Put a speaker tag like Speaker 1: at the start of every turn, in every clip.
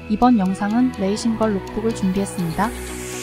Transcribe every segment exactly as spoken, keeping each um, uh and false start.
Speaker 1: 이번 영상은 레이싱걸 룩북을 준비했습니다.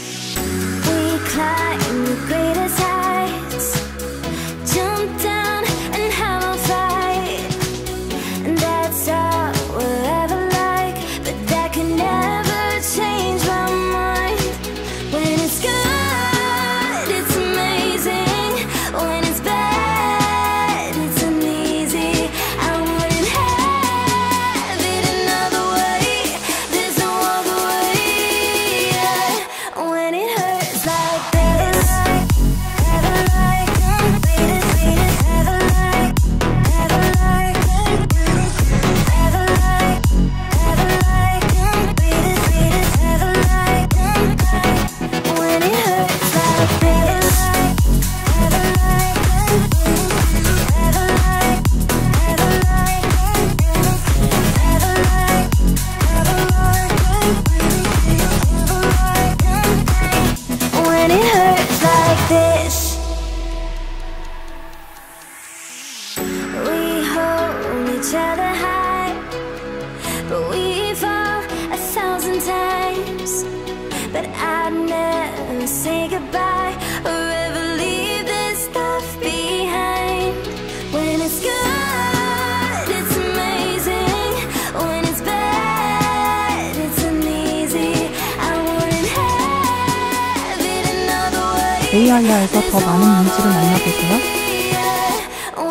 Speaker 2: Each other high, but we fall a thousand times. But I'd never say goodbye or ever leave this stuff behind. When it's good, it's amazing. When it's bad, it's uneasy. I wouldn't have it another way.
Speaker 1: 에이아이아에서 더 많은 이미지를 만나보세요.